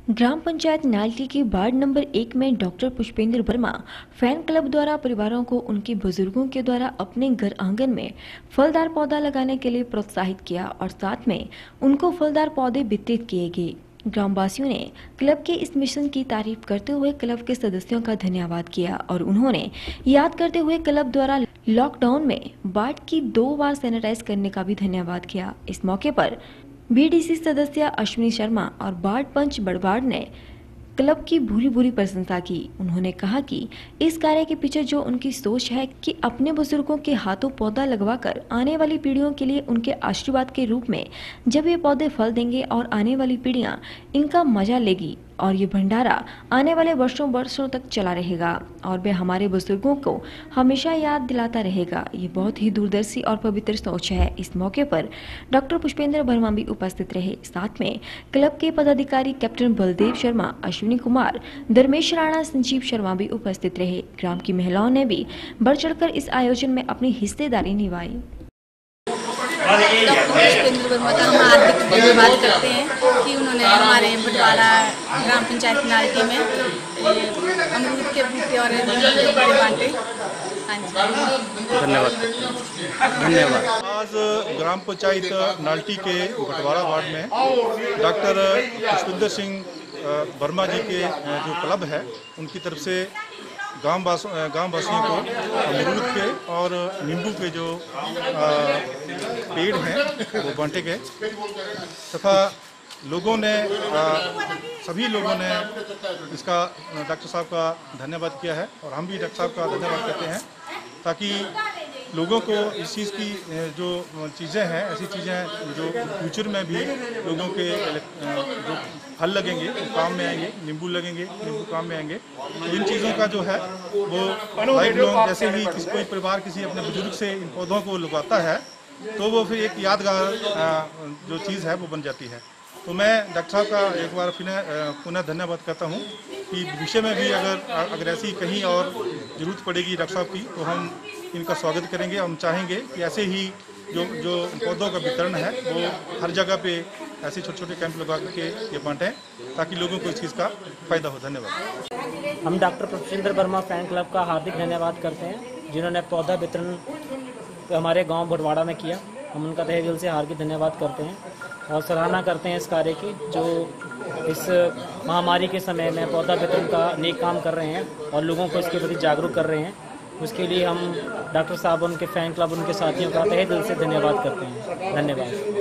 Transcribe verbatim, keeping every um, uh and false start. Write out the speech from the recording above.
ग्राम पंचायत नालटी के ward number एक में doctor Pushpendra Verma fan club द्वारा परिवारों को उनके बुजुर्गों के द्वारा अपने घर आंगन में फलदार पौधा लगाने के लिए प्रोत्साहित किया और साथ में उनको फलदार पौधे वितरित किए गए। ग्रामवासियों ने क्लब के इस मिशन की तारीफ करते हुए क्लब के सदस्यों का धन्यवाद किया और उन्होंने याद करते हुए क्लब द्वारा लॉकडाउन में वार्ड की दो बार सैनिटाइज करने का भी धन्यवाद किया। इस मौके पर बीडीसी सदस्य अश्विनी शर्मा और वार्ड पंच बड़वाड़ ने क्लब की भूरी भूरी प्रशंसा की। उन्होंने कहा कि इस कार्य के पीछे जो उनकी सोच है कि अपने बुजुर्गों के हाथों पौधा लगवाकर आने वाली पीढ़ियों के लिए उनके आशीर्वाद के रूप में जब ये पौधे फल देंगे और आने वाली पीढ़ियां इनका मजा लेगी और ये भंडारा आने वाले वर्षों वर्षों तक चला रहेगा और वे हमारे बुजुर्गों को हमेशा याद दिलाता रहेगा। ये बहुत ही दूरदर्शी और पवित्र सोच है। इस मौके पर डॉक्टर पुष्पेंद्र वर्मा भी उपस्थित रहे। साथ में क्लब के पदाधिकारी कैप्टन बलदेव शर्मा, अश्विनी कुमार, धर्मेश राणा, संजीव शर्मा भी उपस्थित रहे। ग्राम की महिलाओं ने भी बढ़ चढ़कर इस आयोजन में अपनी हिस्सेदारी निभाई। डॉक्टर पुष्पेंद्र वर्मा का हम हार्दिक धन्यवाद करते हैं कि उन्होंने हमारे बटवाड़ा ग्राम पंचायत नालटी में अमरूद के बूटे और बड़े बांटे। धन्यवाद धन्यवाद आज ग्राम पंचायत नालटी के बटवाड़ा वार्ड में डॉक्टर पुष्पेंद्र सिंह वर्मा जी के जो क्लब है उनकी तरफ से गांव वास गाँव वासियों को अमरूद के और नींबू के जो आ, पेड़ हैं वो बांटे गए तथा लोगों ने आ, सभी लोगों ने इसका डॉक्टर साहब का धन्यवाद किया है और हम भी डॉक्टर साहब का धन्यवाद करते हैं ताकि लोगों को इस चीज़ की जो चीज़ें हैं ऐसी चीज़ें जो फ्यूचर में भी लोगों के जो फल लगेंगे वो काम में आएंगे, नींबू लगेंगे नींबू काम में आएंगे। तो इन चीज़ों का जो है वो लाइफ लॉन्ग जैसे ही किसी कोई परिवार किसी अपने बुजुर्ग से इन पौधों को लगाता है तो वो फिर एक यादगार जो चीज़ है वो बन जाती है। तो मैं डॉक्टर साहब का एक बार पुनः पुनः धन्यवाद करता हूँ कि भविष्य में भी अगर अगर ऐसी कहीं और ज़रूरत पड़ेगी डॉक्टर साहब की तो हम इनका स्वागत करेंगे। हम चाहेंगे कि ऐसे ही जो जो पौधों का वितरण है वो हर जगह पे ऐसे छोटे छोटे कैंप लगा के ये बांटें ताकि लोगों को इस चीज़ का फ़ायदा हो। धन्यवाद। हम doctor Pushpendra Verma fan club का हार्दिक धन्यवाद करते हैं जिन्होंने पौधा वितरण हमारे गांव बटवाड़ा में किया। हम उनका तहे दिल से हार्दिक धन्यवाद करते हैं और सराहना करते हैं इस कार्य की जो इस महामारी के समय में पौधा वितरण का नेक काम कर रहे हैं और लोगों को इसके प्रति जागरूक कर रहे हैं। उसके लिए हम डॉक्टर साहब, उनके फैन क्लब, उनके साथियों का तहे दिल से धन्यवाद करते हैं। धन्यवाद।